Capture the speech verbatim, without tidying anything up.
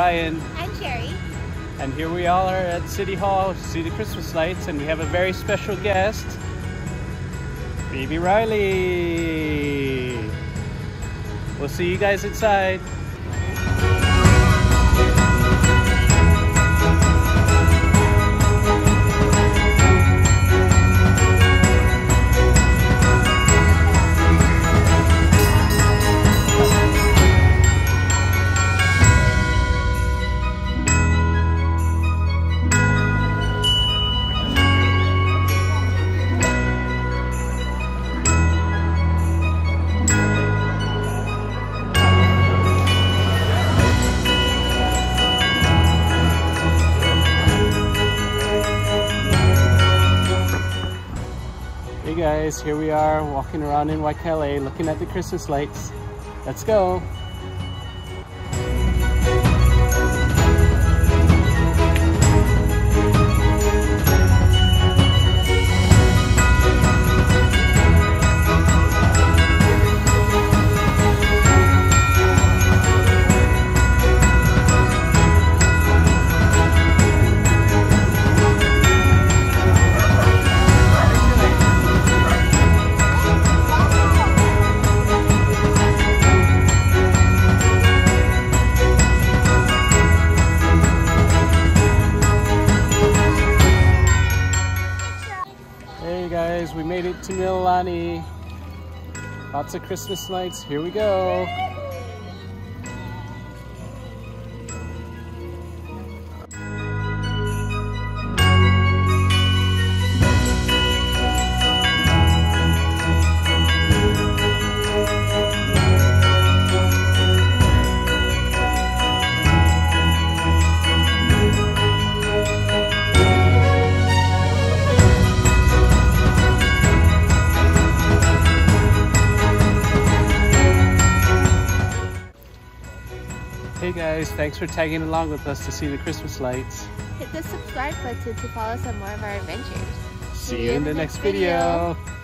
Ryan. I'm Cherry. And here we all are at City Hall to see the Christmas lights, and we have a very special guest, Baby Riley. We'll see you guys inside. Hey guys, here we are walking around in Waikele looking at the Christmas lights. Let's go! Hey guys, we made it to Mililani. Lots of Christmas lights. Here we go. Hey guys, thanks for tagging along with us to see the Christmas lights. Hit the subscribe button to follow some more of our adventures. See you in the next video.